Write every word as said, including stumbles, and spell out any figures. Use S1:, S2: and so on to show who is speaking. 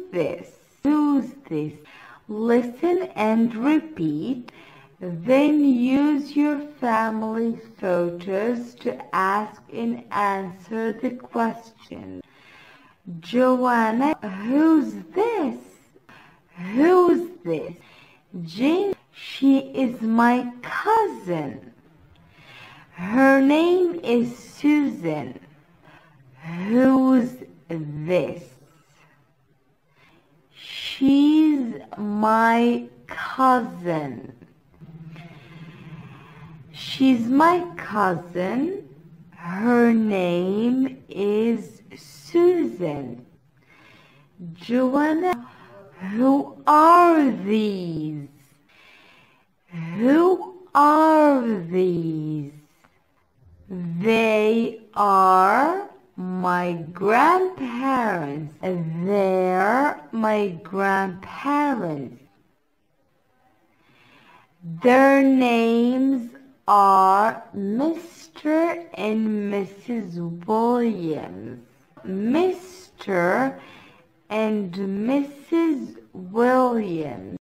S1: this? Who's this? Listen and repeat. Then use your family photos to ask and answer the question. Joanna, who's this? Who's this? Jane, she is my cousin. Her name is Susan. Who's this? She's my cousin. She's my cousin. Her name is Susan. Joanna, who are these? Who are these? They are my grandparents. They're my grandparents. Their names are Mister and Missus Williams. Mister and Missus Williams.